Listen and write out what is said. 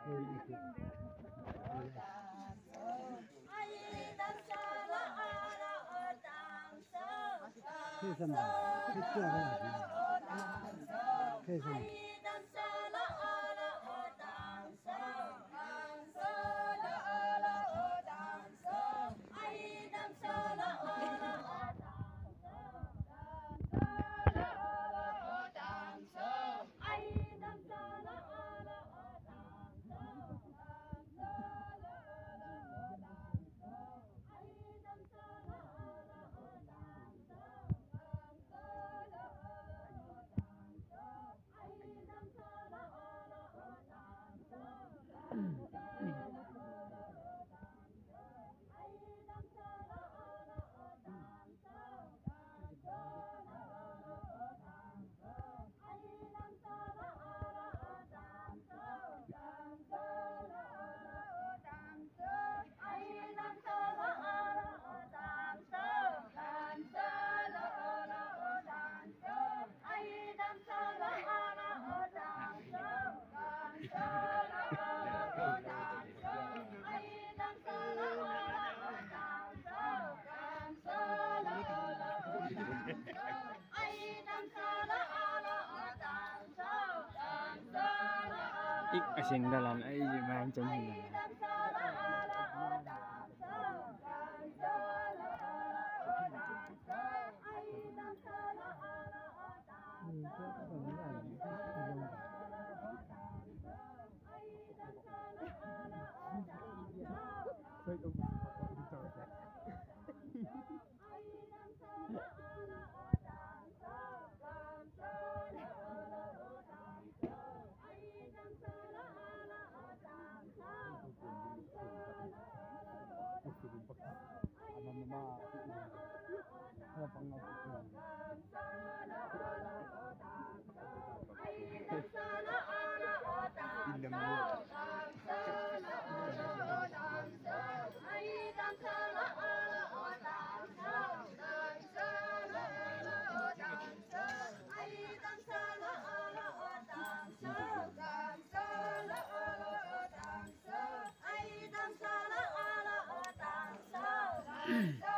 为什么？是这个问题。为什么？ ít asin dalan ay mang chân hình Hãy subscribe cho kênh Ghiền Mì Gõ để không bỏ lỡ